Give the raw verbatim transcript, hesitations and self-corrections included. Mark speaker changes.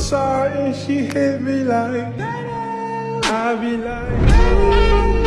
Speaker 1: saw and she hit me like, I be like,